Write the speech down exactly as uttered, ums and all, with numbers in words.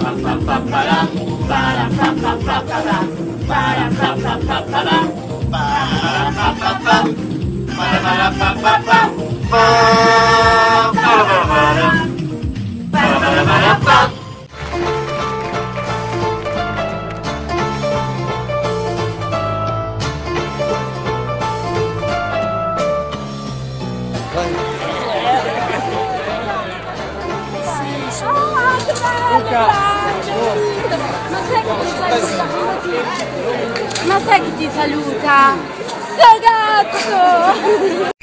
Luca, ma sai chi ti saluta? Ma sai chi ti saluta? Sto gatto!